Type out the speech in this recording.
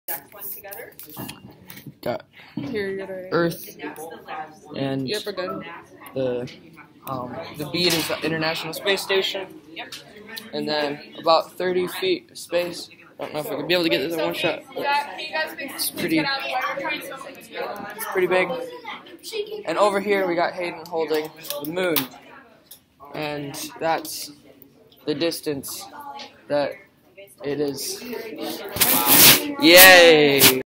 Got Here, you gotta. Earth, and Yep, we're done. the bead is the International Space Station, and then about 30 feet of space. I don't know if I could be able to get this in one shot. It's pretty big. And over here we got Hayden holding the moon, and that's the distance that it is. Wow. Yay!